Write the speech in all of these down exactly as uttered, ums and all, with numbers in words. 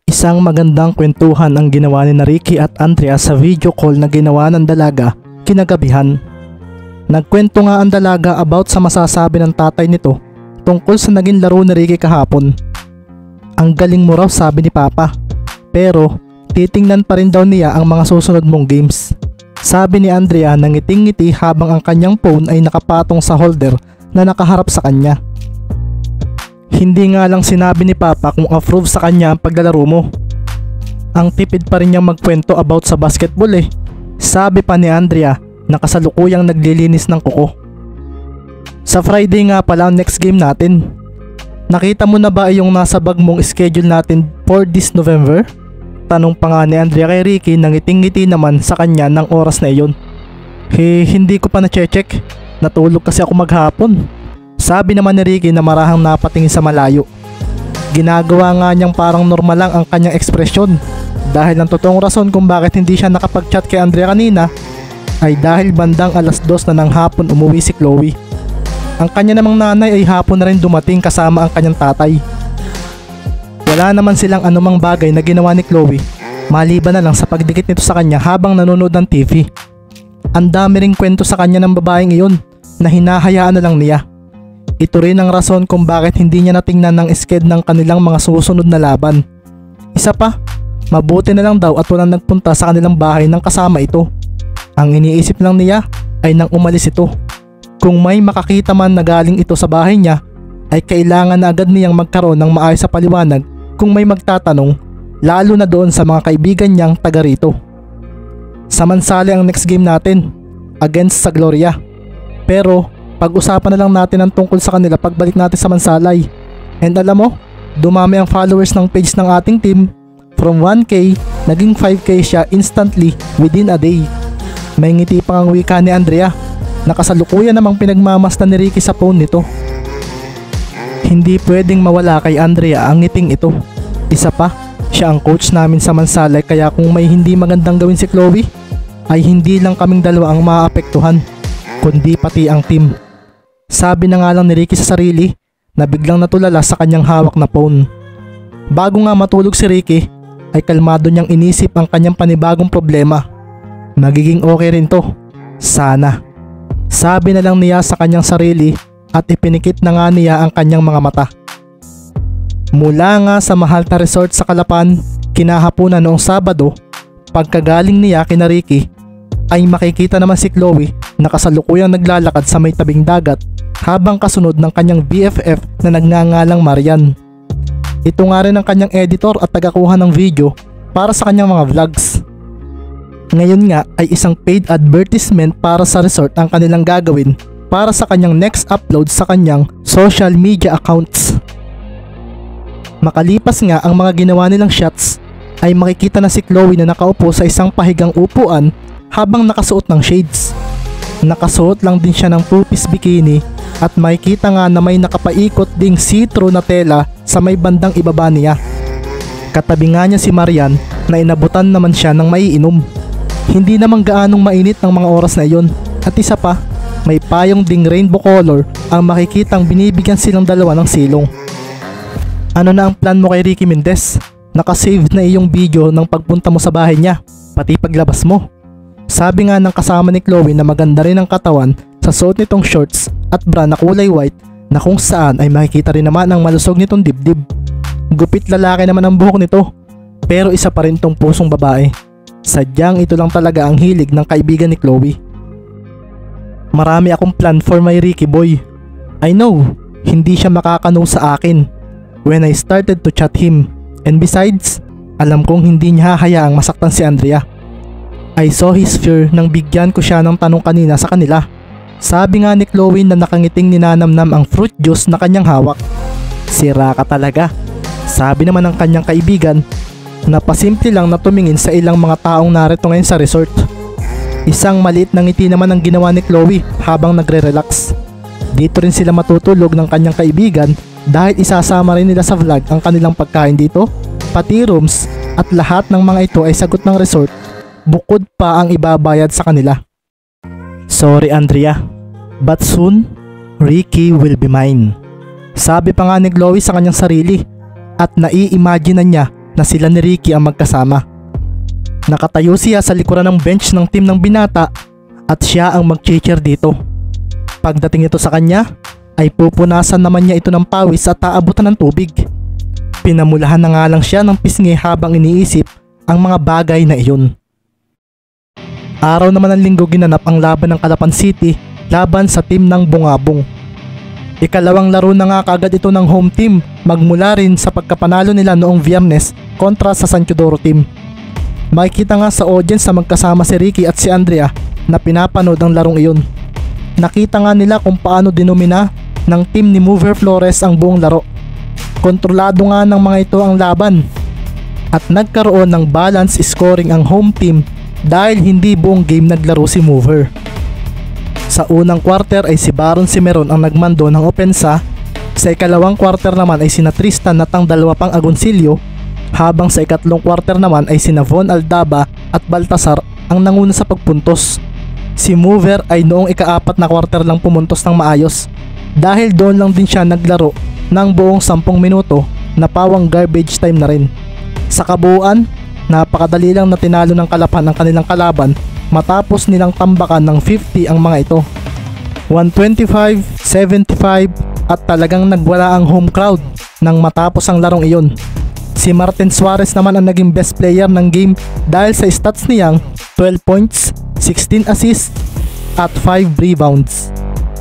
Isang magandang kwentuhan ang ginawa ni Ricky at Andrea sa video call na ginawa ng dalaga kinagabihan. Nagkwento nga ang dalaga about sa masasabi ng tatay nito tungkol sa naging laro ni Ricky kahapon. Ang galing mo raw, sabi ni Papa, pero titingnan pa rin daw niya ang mga susunod mong games. Sabi ni Andrea na ngiting-ngiti habang ang kanyang phone ay nakapatong sa holder na nakaharap sa kanya. Hindi nga lang sinabi ni Papa kung approve sa kanya ang paglalaro mo. Ang tipid pa rin niyang magkwento about sa basketball eh. Sabi pa ni Andrea na kasalukuyang naglilinis ng kuko. Sa Friday nga pala ang next game natin. Nakita mo na ba yung nasa bag mong schedule natin for this November? Tanong pa nga ni Andrea kay Ricky na ngiting-ngiti naman sa kanya ng oras na iyon. He, hindi ko pa na-check. Natulog kasi ako maghapon. Sabi naman ni Ricky na marahang napatingin sa malayo. Ginagawa nga niyang parang normal lang ang kanyang ekspresyon dahil ang totoong rason kung bakit hindi siya nakapag-chat kay Andrea kanina ay dahil bandang alas dos na ng hapon umuwi si Chloe. Ang kanya namang nanay ay hapon na rin dumating kasama ang kanyang tatay. Wala naman silang anumang bagay na ginawa ni Chloe maliban na lang sa pagdikit nito sa kanya habang nanonood ng T V. Ang dami ring kwento sa kanya ng babaeng iyon na hinahayaan na lang niya. Ito rin ang rason kung bakit hindi niya natingnan ng sked ng kanilang mga susunod na laban. Isa pa, mabuti na lang daw at walang nagpunta sa kanilang bahay ng kasama ito. Ang iniisip lang niya ay nang umalis ito. Kung may makakita man na galing ito sa bahay niya, ay kailangan na agad niyang magkaroon ng maayos sa paliwanag kung may magtatanong, lalo na doon sa mga kaibigan niyang taga rito. Samansali ang next game natin, against sa Gloria. Pero pag-usapan na lang natin ang tungkol sa kanila pagbalik natin sa Mansalay. And alam mo, dumami ang followers ng page ng ating team. From one K, naging five K siya instantly within a day. May ngiti pang ang wika ni Andrea. Nakasalukuyan namang pinagmamasdan ni Ricky sa phone nito. Hindi pwedeng mawala kay Andrea ang ngiting ito. Isa pa, siya ang coach namin sa Mansalay kaya kung may hindi magandang gawin si Chloe, ay hindi lang kaming dalawa ang maaapektuhan, kundi pati ang team. Sabi na nga lang ni Ricky sa sarili na biglang natulala sa kanyang hawak na phone. Bago nga matulog si Ricky ay kalmado niyang inisip ang kanyang panibagong problema. Magiging okay rin to. Sana. Sabi na lang niya sa kanyang sarili at ipinikit na nga niya ang kanyang mga mata. Mula nga sa Mahalta Resort sa Calapan, kinahapunan noong Sabado, pagkagaling niya kina Ricky, ay makikita naman si Chloe na kasalukuyang naglalakad sa may tabing dagat habang kasunod ng kanyang B F F na nagngangalang Marian. Ito nga rin ang kanyang editor at tagakuha ng video para sa kanyang mga vlogs. Ngayon nga ay isang paid advertisement para sa resort ang kanilang gagawin para sa kanyang next upload sa kanyang social media accounts. Makalipas nga ang mga ginawa nilang shots ay makikita na si Chloe na nakaupo sa isang pahigang upuan habang nakasuot ng shades. Nakasuot lang din siya ng two-piece bikini at makikita nga na may nakapaikot ding see-through na tela sa may bandang ibaba niya. Katabi nga niya si Marian na inabutan naman siya ng maiinom. Hindi naman gaanong mainit ng mga oras na iyon at isa pa, may payong ding rainbow color ang makikitang binibigyan silang dalawa ng silong. Ano na ang plan mo kay Ricky Mendez? Nakasave na iyong video ng pagpunta mo sa bahay niya, pati paglabas mo. Sabi nga ng kasama ni Chloe na maganda rin ang katawan sa suot nitong shorts at bra na kulay white na kung saan ay makikita rin naman ang malusog nitong dibdib. Gupit lalaki naman ang buhok nito, pero isa pa rin tong pusong babae. Sadyang ito lang talaga ang hilig ng kaibigan ni Chloe. Marami akong plan for my Ricky boy. I know, hindi siya makakano sa akin when I started to chat him. And besides, alam kong hindi niya hahayaang masaktan si Andrea. I saw his fear nang bigyan ko siya ng tanong kanina sa kanila. Sabi nga ni Chloe na nakangiting ninanamnam ang fruit juice na kanyang hawak. Sira ka talaga. Sabi naman ng kanyang kaibigan na pasimple lang na tumingin sa ilang mga taong narito ngayon sa resort. Isang maliit na ngiti naman ang ginawa ni Chloe habang nagre-relax. Dito rin sila matutulog ng kanyang kaibigan dahil isasama rin nila sa vlog ang kanilang pagkain dito, pati rooms at lahat ng mga ito ay sagot ng resort bukod pa ang ibabayad sa kanila. Sorry Andrea, but soon, Ricky will be mine. Sabi pa nga ni Chloe sa kanyang sarili at nai-imagine na niya na sila ni Ricky ang magkasama. Nakatayo siya sa likuran ng bench ng team ng binata at siya ang mag-cheer dito. Pagdating ito sa kanya ay pupunasan naman niya ito ng pawis at aabutan ng tubig. Pinamulahan na nga lang siya ng pisngi habang iniisip ang mga bagay na iyon. Araw naman ng linggo ginanap ang laban ng Calapan City laban sa team ng Bungabong. Ikalawang laro na nga kagad ito ng home team magmula rin sa pagkapanalo nila noong Biyernes kontra sa San Teodoro team. Makikita nga sa audience na magkasama si Ricky at si Andrea na pinapanood ang larong iyon. Nakita nga nila kung paano dinomina ng team ni Mover Flores ang buong laro. Kontrolado nga ng mga ito ang laban at nagkaroon ng balance scoring ang home team dahil hindi buong game naglaro si Mover. Sa unang quarter ay si Baron Cimeron ang nagmando ng opensa. Sa ikalawang quarter naman ay sina Tristan at ang dalawa pang Agoncillo, habang sa ikatlong quarter naman ay sina Von Aldaba at Baltasar ang nanguna sa pagpuntos. Si Mover ay noong ikaapat na quarter lang pumuntos ng maayos dahil doon lang din siya naglaro ng buong sampung minuto na pawang garbage time na rin. Sa kabuuan, napakadali lang na tinalo ng Calapan ang kanilang kalaban matapos nilang tambakan ng fifty ang mga ito. one twenty-five seventy-five at talagang nagwala ang home crowd nang matapos ang larong iyon. Si Martin Suarez naman ang naging best player ng game dahil sa stats niyang twelve points, sixteen assists at five rebounds.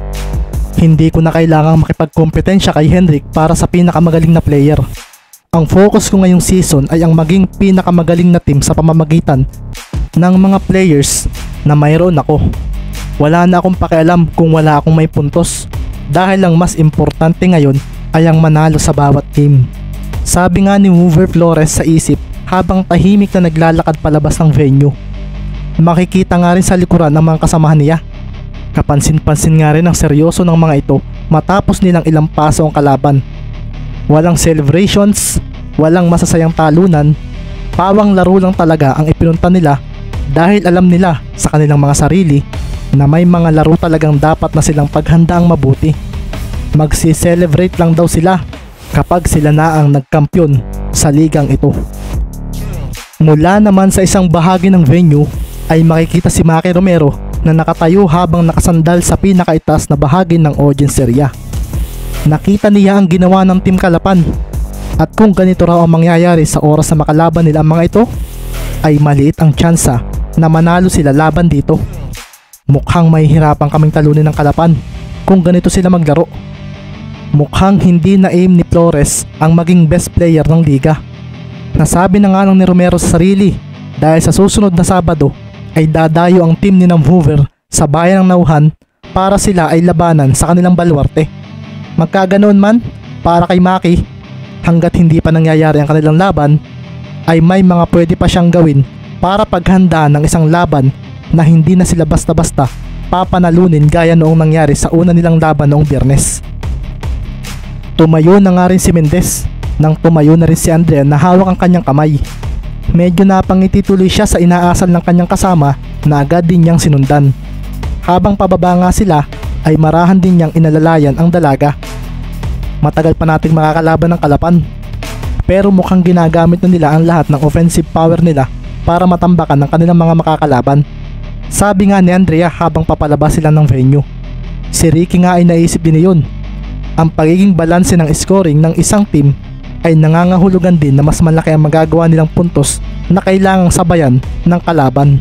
Hindi ko na kailangang makipagkompetensya kay Henrik para sa pinakamagaling na player. Ang focus ko ngayong season ay ang maging pinakamagaling na team sa pamamagitan ng mga players na mayroon ako. Wala na akong pakialam kung wala akong may puntos dahil ang mas importante ngayon ay ang manalo sa bawat team. Sabi nga ni Mover Flores sa isip habang tahimik na naglalakad palabas ng venue. Makikita nga rin sa likuran ng mga kasamahan niya. Kapansin-pansin nga rin ang seryoso ng mga ito matapos nilang ilang paso ang kalaban. Walang celebrations, walang masasayang talunan, pawang laro lang talaga ang ipinunta nila dahil alam nila sa kanilang mga sarili na may mga laro talagang dapat na silang paghandaang mabuti. Magsi-celebrate lang daw sila kapag sila na ang nagkampyon sa ligang ito. Mula naman sa isang bahagi ng venue ay makikita si Maki Romero na nakatayo habang nakasandal sa pinakaitaas na bahagi ng audience area. Nakita niya ang ginawa ng Team Calapan at kung ganito raw ang mangyayari sa oras na makalaban nila ang mga ito ay maliit ang tsansa na manalo sila laban dito. Mukhang mahihirapan kaming talunin ng Calapan kung ganito sila maglaro. Mukhang hindi na aim ni Flores ang maging best player ng liga. Nasabi na nga lang ni Romero sa sarili dahil sa susunod na Sabado ay dadayo ang team ni Hoover sa bayan ng Nauhan para sila ay labanan sa kanilang baluarte. Magkaganoon man para kay Maki, hanggat hindi pa nangyayari ang kanilang laban ay may mga pwede pa siyang gawin para paghandaan ng isang laban na hindi na sila basta-basta papanalunin gaya noong nangyari sa una nilang laban noong Biyernes. Tumayo na nga rin si Mendez nang tumayo na rin si Andrea na hawak ang kanyang kamay. Medyo napangiti tuloy siya sa inaasal ng kanyang kasama na agad din niyang sinundan. Habang pababa nga sila ay marahan din niyang inalalayan ang dalaga. Matagal pa nating makakalaban ng Calapan, pero mukhang ginagamit na nila ang lahat ng offensive power nila para matambakan ng kanilang mga makakalaban. Sabi nga ni Andrea habang papalabas sila ng venue. Si Ricky nga ay naisip din yun. Ang pagiging balanse ng scoring ng isang team ay nangangahulugan din na mas malaki ang magagawa nilang puntos na kailangang sabayan ng kalaban.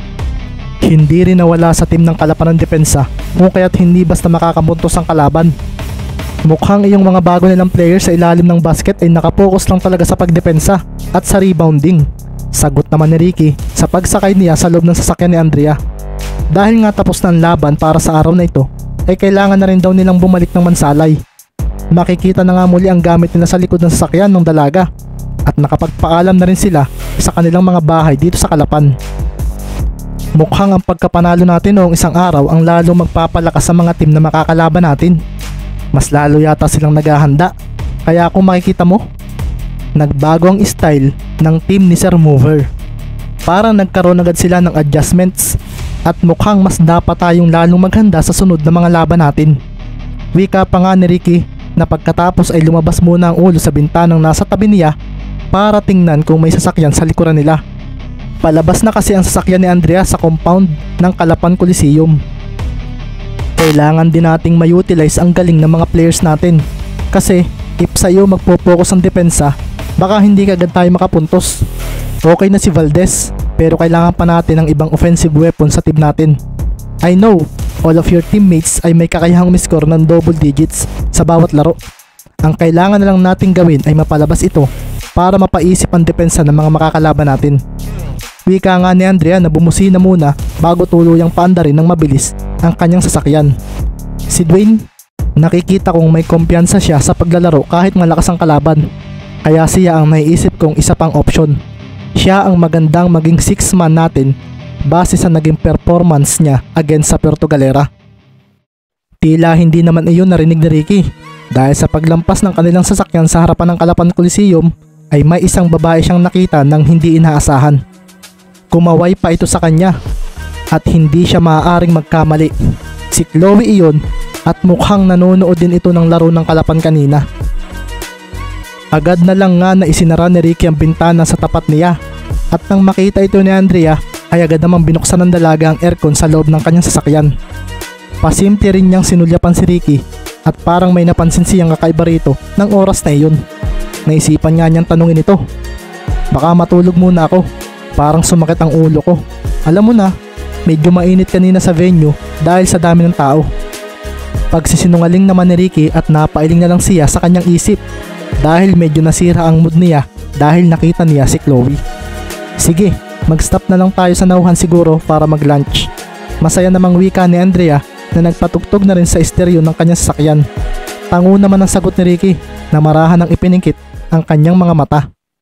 Hindi rin nawala sa team ng Calapan ng depensa kung kaya't hindi basta makakapuntos ang kalaban. Mukhang iyong mga bago nilang players sa ilalim ng basket ay nakapokus lang talaga sa pagdepensa at sa rebounding. Sagot naman ni Ricky sa pagsakay niya sa loob ng sasakyan ni Andrea. Dahil nga tapos na ang laban para sa araw na ito, ay kailangan na rin daw nilang bumalik ng mansalay. Makikita na nga muli ang gamit nila sa likod ng sasakyan ng dalaga at nakapagpaalam na rin sila sa kanilang mga bahay dito sa Calapan. Mukhang ang pagkapanalo natin noong isang araw ang lalo magpapalakas sa mga team na makakalaban natin. Mas lalo yata silang naghahanda, kaya kung makikita mo, nagbago ang style ng team ni Sir Mover. Parang nagkaroon agad sila ng adjustments at mukhang mas dapat tayong lalong maghanda sa sunod na mga laban natin. Wika pa nga ni Ricky na pagkatapos ay lumabas muna ang ulo sa bintanang nasa tabi niya para tingnan kung may sasakyan sa likuran nila. Palabas na kasi ang sasakyan ni Andrea sa compound ng Calapan Coliseum. Kailangan din nating ma-utilize ang galing ng mga players natin. Kasi if sa'yo magpo-focus ang depensa, baka hindi kagad tayo makapuntos. Okay na si Valdez, pero kailangan pa natin ng ibang offensive weapon sa team natin. I know, all of your teammates ay may kakayahang miscore ng double digits sa bawat laro. Ang kailangan na lang nating gawin ay mapalabas ito para mapaisip ang depensa ng mga makakalaban natin. Wika nga ni Andrea na bumusina muna bago tuluyang paandarin ng mabilis ang kanyang sasakyan. Si Dwayne, nakikita kong may kumpiyansa siya sa paglalaro kahit malakas ang kalaban. Kaya siya ang naiisip kong isa pang option. Siya ang magandang maging six man natin base sa naging performance niya against sa Puerto Galera. Tila hindi naman iyon narinig ni Ricky dahil sa paglampas ng kanilang sasakyan sa harapan ng Calapan Coliseum ay may isang babae siyang nakita nang hindi inaasahan. Kumaway pa ito sa kanya at hindi siya maaaring magkamali. Si Chloe iyon at mukhang nanonood din ito ng laro ng Calapan kanina. Agad na lang nga na isinara ni Ricky ang bintana sa tapat niya at nang makita ito ni Andrea ay agad namang binuksan ng dalaga ang aircon sa loob ng kanyang sasakyan. Pasimple rin niyang sinulyapan si Ricky at parang may napansin siyang kakaiba rito ng oras na iyon. Naisipan nga niyang tanungin ito. Baka matulog muna ako, parang sumakit ang ulo ko. Alam mo na, medyo mainit kanina sa venue dahil sa dami ng tao. Pagsisinungaling naman ni Ricky at napailing na lang siya sa kanyang isip dahil medyo nasira ang mood niya dahil nakita niya si Chloe. Sige, mag-stop na lang tayo sa nauhan siguro para mag-lunch. Masaya namang wika ni Andrea na nagpatugtog na rin sa stereo ng kanyang sasakyan. Tango naman ang sagot ni Ricky na marahan ng ipiningkit ang kanyang mga mata.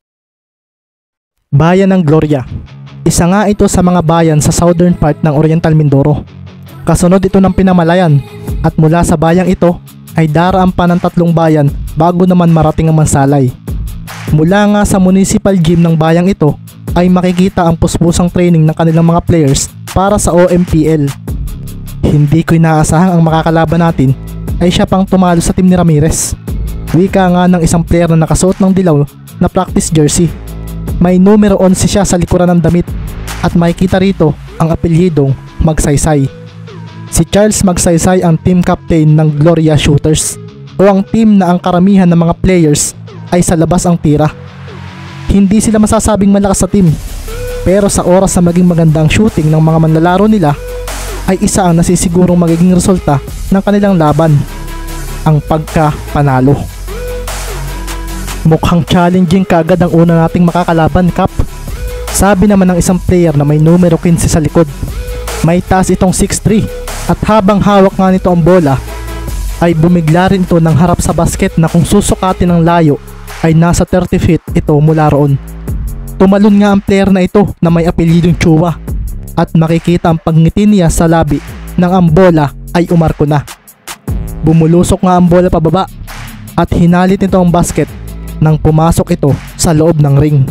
Bayan ng Gloria. Isa nga ito sa mga bayan sa southern part ng Oriental Mindoro. Kasunod ito ng Pinamalayan at mula sa bayang ito ay daraan pa ng tatlong bayan bago naman marating ang Mansalay. Mula nga sa municipal gym ng bayang ito ay makikita ang puspusang training ng kanilang mga players para sa O M P L. Hindi ko inaasahang ang makakalaban natin ay siya pang tumalo sa team ni Ramirez. Wika nga ng isang player na nakasuot ng dilaw na practice jersey. May numero eleven siya sa likuran ng damit at makikita rito ang apelyidong Magsaysay. Si Charles Magsaysay ang team captain ng Gloria Shooters o ang team na ang karamihan ng mga players ay sa labas ang tira. Hindi sila masasabing malakas sa team, pero sa oras na maging magandang shooting ng mga manlalaro nila ay isa ang nasisigurong magiging resulta ng kanilang laban, ang pagka-panalo. Mukhang challenging kaagad ang una nating makakalaban, Kap. Sabi naman ng isang player na may numero fifteen sa likod. May taas itong six three at habang hawak nga nito ang bola ay bumigla rin ito ng harap sa basket na kung susukatin ng layo ay nasa thirty feet ito mula roon. Tumalon nga ang player na ito na may apelyidong Chua at makikita ang pagngiti niya sa labi nang ang bola ay umarko na. Bumulusok nga ang bola pababa at hinalit nito ang basket nang pumasok ito sa loob ng ring.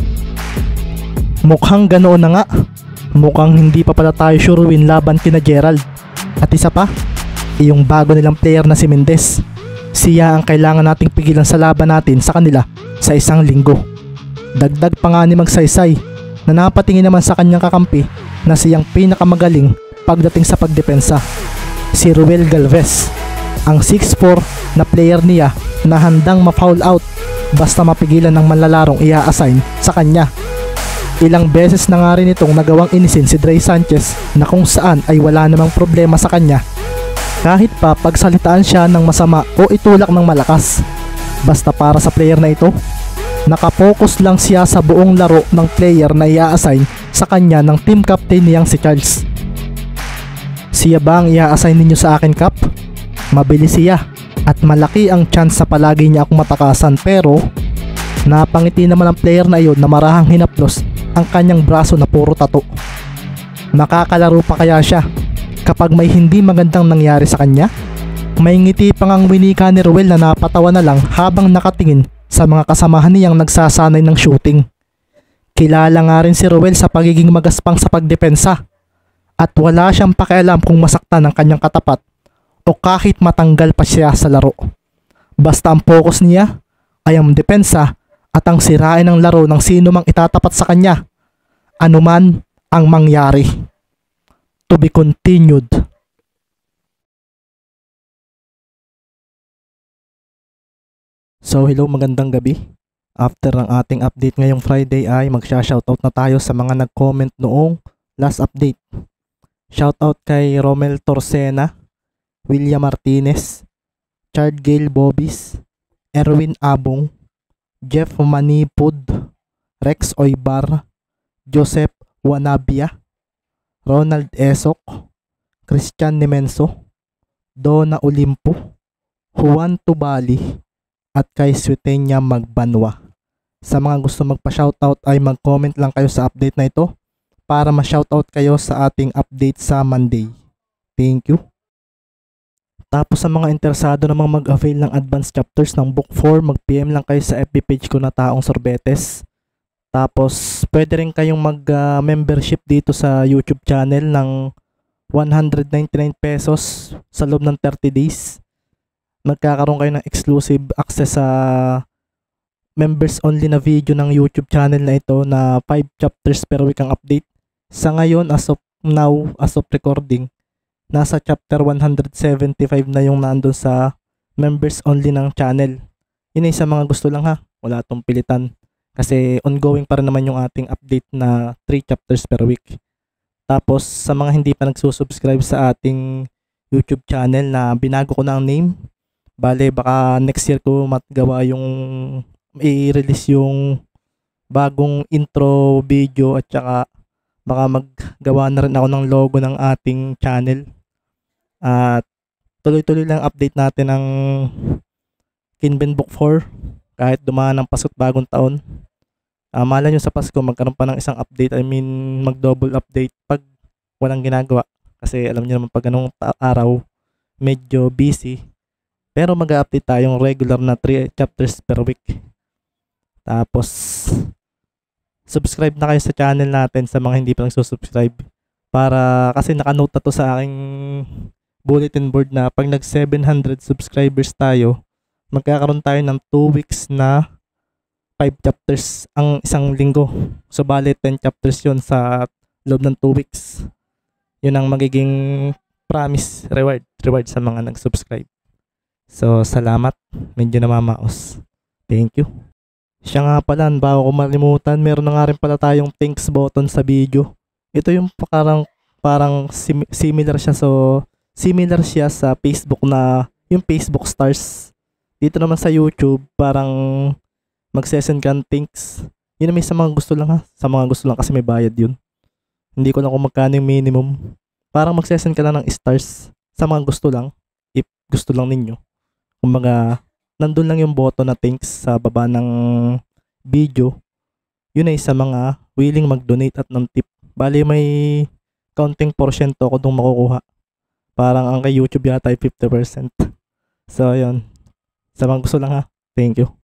Mukhang ganoon na nga. Mukhang hindi pa pala tayo sure win laban kina Gerald. At isa pa, iyong bago nilang player na si Mendez. Siya ang kailangan nating pigilan sa laban natin sa kanila sa isang linggo. Dagdag pa nga ni Magsaysay na napatingin naman sa kanyang kakampi na siyang pinakamagaling pagdating sa pagdepensa, si Ruel Galvez, ang six four na player niya na handang ma-foul out basta mapigilan ng manlalarong i-assign sa kanya. Ilang beses na nga rin itong nagawang inisin si Dre Sanchez na kung saan ay wala namang problema sa kanya kahit pa pagsalitaan siya ng masama o itulak ng malakas. Basta para sa player na ito, nakapokus lang siya sa buong laro ng player na i-assign sa kanya ng team captain niyang si Charles. Siya ba ang i-assign ninyo sa akin, Kap? Mabilis siya at malaki ang chance sa palagi niya akong matakasan, pero napangiti naman ang player na iyon na marahang hinaplos ang kanyang braso na puro tato. Makakalaro pa kaya siya kapag may hindi magandang nangyari sa kanya? May ngiti pang ang winika ni Ruel na napatawa na lang habang nakatingin sa mga kasamahan niyang nagsasanay ng shooting. Kilala nga rin si Ruel sa pagiging magaspang sa pagdepensa at wala siyang pakialam kung masaktan ang kanyang katapat o kahit matanggal pa siya sa laro. Basta ang focus niya ay ang depensa at ang sirain ng laro ng sino mang itatapat sa kanya, anuman ang mangyari. To be continued. So hello, magandang gabi. After ng ating update ngayong Friday ay magsha-shoutout na tayo sa mga nag-comment noong last update. Shoutout kay Romel Torcena, William Martinez, Chard Gale Bobis, Erwin Abong, Jeff Manipud, Rex Oybar, Joseph Wanabia, Ronald Esok, Christian Nemenso, Donna Olimpo, Juan Tubali, at kay Switenya Magbanwa. Sa mga gusto magpa-shoutout ay mag-comment lang kayo sa update na ito para ma-shoutout kayo sa ating update sa Monday. Thank you. Tapos sa mga interesado namang mag-avail ng advanced chapters ng Book four, mag-P M lang kayo sa F B page ko na Taong Sorbetes. Tapos pwede rin kayong mag-membership uh, dito sa YouTube channel ng one hundred ninety-nine pesos sa loob ng thirty days. Magkakaroon kayo ng exclusive access sa members only na video ng YouTube channel na ito na five chapters per week ang update. Sa ngayon, as of now, as of recording, nasa chapter one hundred seventy-five na yung nandun sa members only ng channel. Yun ay sa mga gusto lang ha, wala tong pilitan. Kasi ongoing pa rin naman yung ating update na three chapters per week. Tapos sa mga hindi pa nagsusubscribe sa ating YouTube channel na binago ko na ang name, bale baka next year ko matgawa yung i-release yung bagong intro video at saka baka maggawa na rin ako ng logo ng ating channel. At tuloy-tuloy lang update natin ng Kinben Book four kahit dumaan ng Pasko't Bagong Taon. Uh, malay nyo sa Pasko magkaroon pa ng isang update, I mean mag-double update pag walang ginagawa. Kasi alam niyo naman pag anong araw medyo busy. Pero mag-update tayong regular na three chapters per week. Tapos subscribe na kayo sa channel natin sa mga hindi pa nagsusubscribe. Para kasi nakanote na to sa aking bulletin board na pag nag seven hundred subscribers tayo, magkakaroon tayo ng two weeks na five chapters ang isang linggo. So bale ten chapters yon sa loob ng two weeks. Yun ang magiging promise reward reward sa mga nag-subscribe. So salamat, medyo namamaos. Thank you. Siya nga pala, bago ko malimutan, meron na nga rin pala tayong thanks button sa video. Ito yung parang parang sim- similar siya so similar siya sa Facebook na yung Facebook stars. Dito naman sa YouTube parang magsesend ka ng thanks. Yun naman sa mga gusto lang ha. Sa mga gusto lang kasi may bayad yun. Hindi ko lang kung magkano yung minimum. Parang magsesend ka lang ng stars sa mga gusto lang. If gusto lang ninyo. Kumbaga nandun lang yung button na thanks sa baba ng video. Yun ay sa mga willing mag-donate at ng tip. Bali may counting porsyento ako dong makukuha. Parang ang kay YouTube yata ay fifty percent. So yun. Sa mga gusto lang ha. Thank you.